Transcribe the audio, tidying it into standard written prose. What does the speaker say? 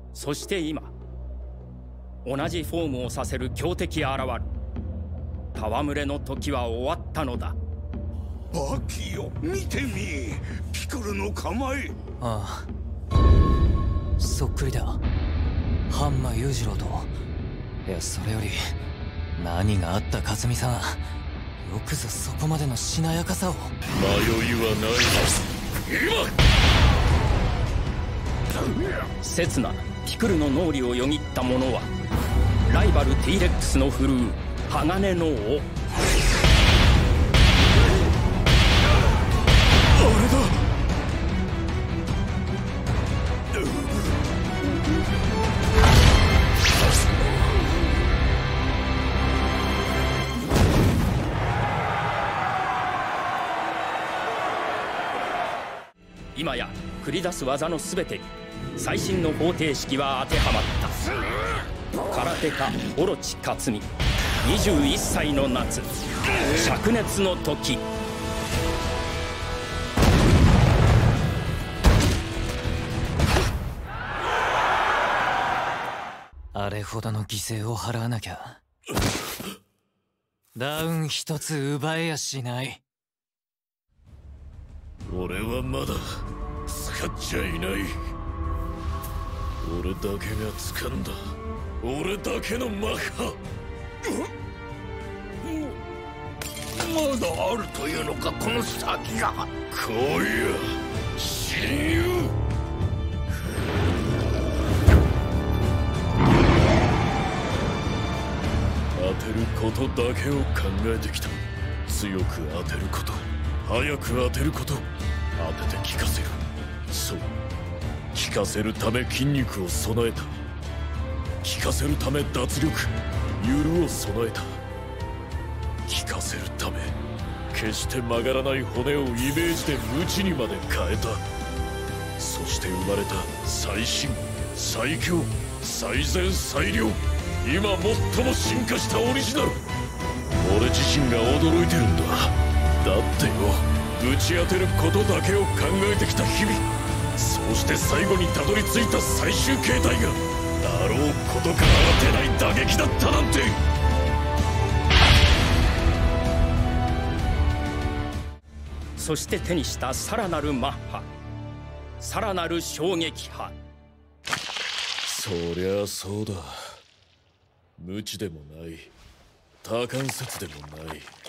そして今、同じフォームをさせる強敵現る。戯れの時は終わったのだ。 バキよ、見てみ、ピクルの構え。 ああ、そっくりだ。ハンマ裕次郎と。いや、それより何があった克美さん。よくぞそこまでのしなやかさを。迷いはない今。刹那ピクルの脳裏をよぎった者はライバル T レックスの振るう鋼の尾。今や繰り出す技の全てに最新の方程式は当てはまった。空手家オロチ克美、21歳の夏、灼熱の時。 あれほどの犠牲を払わなきゃダウン一つ奪えやしない。 俺はまだ使っちゃいない。俺だけが掴んだ俺だけのマッハ。 まだあるというのか、この先が。 来いや親友。当てることだけを考えてきた。強く当てること、早く当てること、当てて効かせる。そう、効かせるため筋肉を備えた。効かせるため脱力、ゆるを備えた。効かせるため決して曲がらない骨をイメージで無知にまで変えた。そして生まれた最新最強最善最良、今最も進化したオリジナル。俺自身が驚いてるんだ。だってよ、ぶち当てることだけを考えてきた日々、そうして最後にたどり着いた最終形態があろうことから当てない打撃だったなんて。 そして手にしたさらなるマッハ、さらなる衝撃波。 そりゃそうだ。無知でもない、多関節でもない。